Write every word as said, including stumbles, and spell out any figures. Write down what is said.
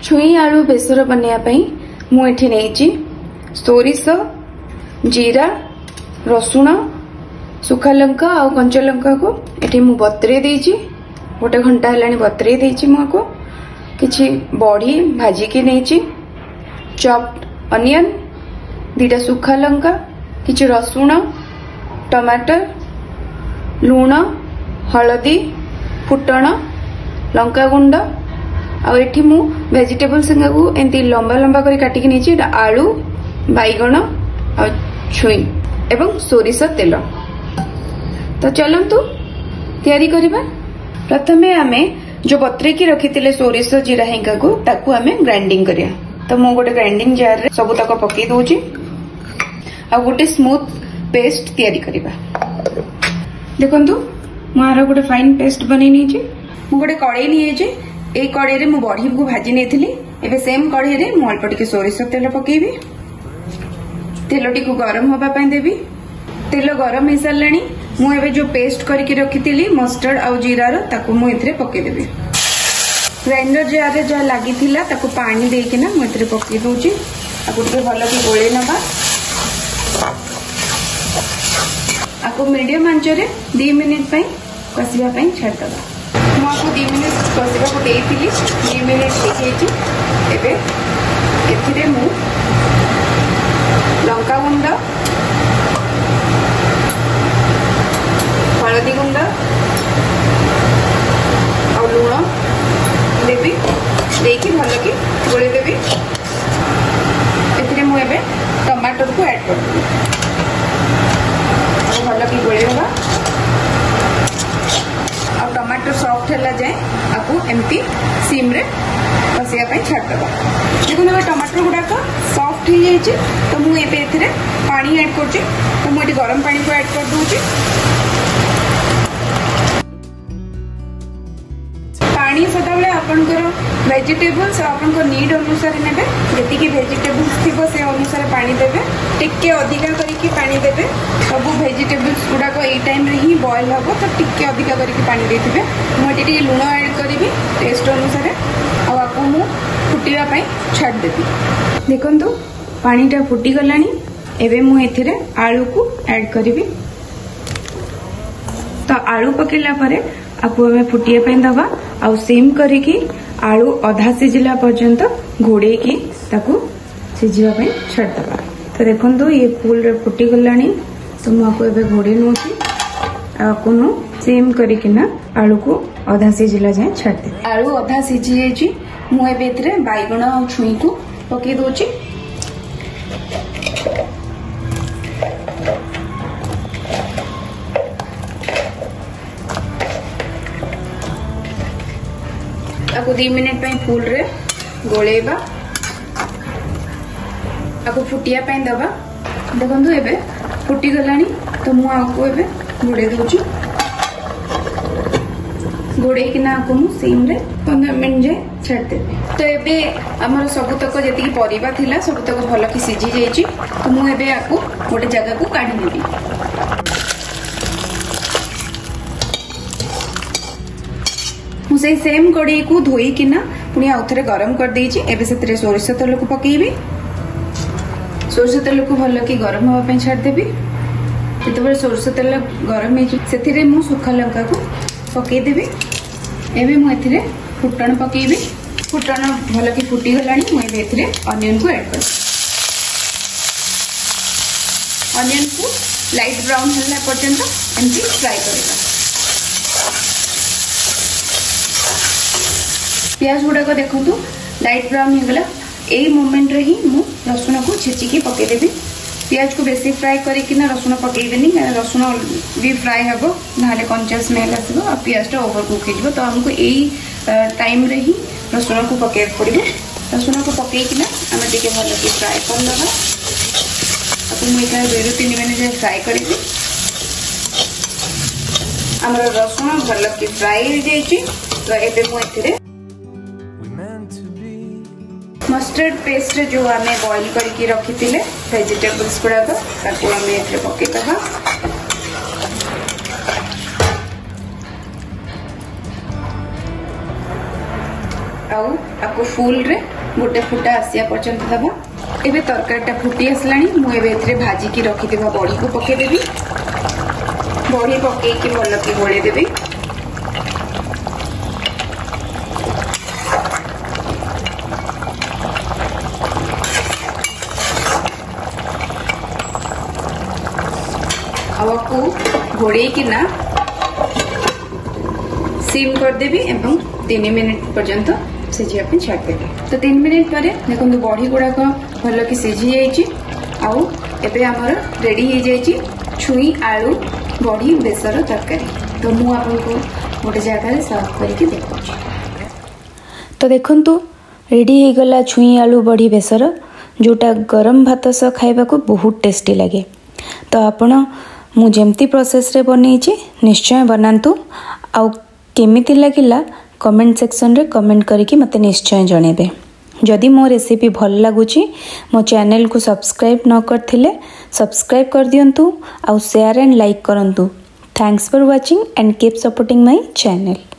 छुई आलू बेसर बनवाई मुझे सोरिष जीरा रसुण सुखा लंका और कंचा लंका को एठी मु बतरे देइछि गोटे घंटा हेलानी बतरे देइछि मुको किछि बड़ी भाजिकी नहीं चॉप्ड अनियन दीटा सुखा लंका किछि रसुण टमाटर लूण हलदी फुटण लंका गुंड आठी मु वेजिटेबल संगा को एंती लंबा लंबा करी काटिकी नहीं आलू बैगण आ छुई एवं सोरिष तेल। तो चलतु तैयारी करिबा। प्रथमे आमे जो बतरे की रखी सोरिष जीरा हिंगा को ताकू आमे ग्राइंडिंग करिया। तो मु गोटे ग्राइंडिंग जार रे सब तक पकई दउची आ गोटे स्मूथ पेस्ट तैयारी करिबा। देखंतु मारा गोटे फाइन पेस्ट बनै नी छी। मु गोटे कड़ाई नि जे ए कड़ाई रे मु बड़ी को भाजी नेथिली। एबे सेम कड़ाई रे मु अल्प टिके सोरिष तेल पकेबी। तेलटी को गरम होबा पय देबी। तेल गरम हो साराणी मु एबे जो पेस्ट करके रखी मस्टर्ड आउ जीरा रो ताकू मु एथरे पके देबी। ग्राइंडर जार रे जा लागी थिला ताकू पानी देके ना मु एथरे पके दोची। आकू टिके भलो की गोळे नबा। आकू मीडियम आंच रे दो मिनिट पय कसिबा पय छाड़ दबा। मु आकू दो मिनिट कसिबा को देइथिली। दो मिनिट देखैछि। एबे एथिरे मु लंका गुंड हलदी गुंड और लूण देवी देकी भल की गोले देवी। एथिरे मु एबे टमाटर को ऐड कर देबी। भल की गोले देबा और टमाटर सॉफ्ट होला जाए आपको एमती सिम रे बसिया पय छाड़ देबा। देखो ना टमाटर गुडाक सॉफ्ट हो जाइए तो मु एबे एथिरे पानी ऐड करछि। तो मु एटी गरम पानी को ऐड कर दूची। पानी सदाबले आपनकर वेजिटेबल्स आपनकर नीड अनुसार नेबे। जेतिकी वेजिटेबल्स थिबो से अनुसार पानी देबे। टिके अधिका करिकी पानी देबे। सब वेजिटेबल्स गुडा को एई टाइम रे ही बॉईल हबो तो टिके अधिका करिकी पानी देथिबे। मु एटी लूण ऐड करिवि टेस्ट अनुसार आ आपको मु फुटिया पय छाड़ देबी। देखंतु पानीटा फुटी गलानी। एबे मु एथिरे आलू को ऐड करिवि। तो आलू पकेला परे आपको हमें फुटिया पय दबा आ सेम करिकी आलू अधा सिझिला पर्यंत घोड़े की ताकू सिझिबा पय छाड़ दबा। तो देखंतु ये फुल रे फुटी गलानी। तो मु आपको एबे घोड़े नोची आ कोनो सेम करिकी ना आलू को अधा सिझिला जाय छाड़ दे। आलू अधा सिझि जायछि। मु एबे एथिरे बैगण आ छुई को पके दोची। आपको दो मिनिट पे फुल रे गोलेबा। आपको फुटिया पे दबा। देखंतु एबे फुटी गलानी। तो मु आपको एबे घोड़े दोची। घोड़े कि ना आपको मु सेम रे पंद्रह मिनिट जे छाड़ देबे। तो एबे हमर सब तक जेतिकी परिबा थिला सब तक भलो की सिझी जाईची। तो मु एबे आपको गोटे जगह को काढी देबी। मुझे सेम कड़ाई को धोई किना पुणी आउ थे गरम कर देइछि। एबे सेतरे सोरिष तेल को पकेइबी। सोरिष तेल को भल की गरम होबा पय छाड़ देबी। जेतबे सोरिष तेल गरम हे सेथिरे मु सुखा लंका को पकेइ देबी। एबे मु एथिरे फुटण पकेइबी। फुटण भल की फुटी गलानी। मु एबे एथिरे अनियन को ऐड कर। अनियन को लाइट ब्राउन होला पर्यंत एमती फ्राई करबा। प्याज गुड़ाक देखु लाइट ब्राउन हो गला। यही मोमेंट रे ही मु रसुण को छेचिकी पकेदेवी। प्याज को बेसी फ्राए करना रसुण पकईदेनी रसुण भी फ्राए हम ना कंचा स्मेल आसो और प्याजटा ओवर कुक हो। तो हमको यही टाइम रे ही रसुण को पकड़ पड़ो। रसुण को पकईकिना आम टे भल कि फ्राए करदे। आपको मुझे दुई तीन मिनिट फ्राए करी। आम रसुण भल कि फ्राए हो जाइए। तो एबे मुझे मस्टर्ड पेस्ट जो आम बॉइल करके रखी थे वेजिटेबल्स गुड़ाक ताको आम ये पकईदबा। आपको फुल रे गोटे फुटा आसिया पर्यंत दबा। एबे तरकारीटा फुटी आसलानी मु एबे एथरे भाजी की रखिथिबा बड़ी को पके देबी। बड़ी पके की भल की गोळे देबी। आवको घोड़े की ना सिम कर देबी एवं तीन मिनिट पर्यंत सिझिया पे छाड़ देबी। तो तीन मिनिट पर देखो बड़ी गुड़ाक भल कि सिझी जाइए। आउ एबे हमर रेडी हो जाइए छुई आलू बड़ी बेसर तरकारी। तो मु आपको गोटे जगह सर्व करके देखुची। तो देखंतु रेडी हो गला छुई आलू बड़ी बेसर, जोटा गरम भात सह खाइबा को बहुत टेस्टी लगे। तो आपण मु जेमती प्रोसेस रे बनैछि निश्चय बनातु। आउ केमिति लागिला कमेंट सेक्शन रे कमेंट करके मते निश्चय जणेबे। जदि मो रेसिपी भल लागुची मो चैनल को सब्सक्राइब न करथिले सब्सक्राइब कर दियंतु। आउ शेयर एंड लाइक करंतु। Thanks for watching and keep supporting my channel.